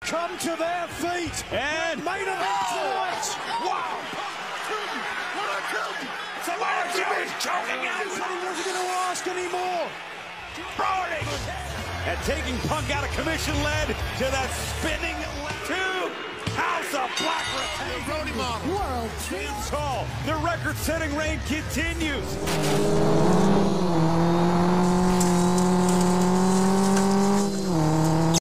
come to their feet. And main event tonight. Wow! Samoa Joe is choking out. He said he wasn't going to ask anymore. Roaring. And taking Punk out of commission led to that spinning two. House of Black retains. World James Hall, the record-setting reign continues.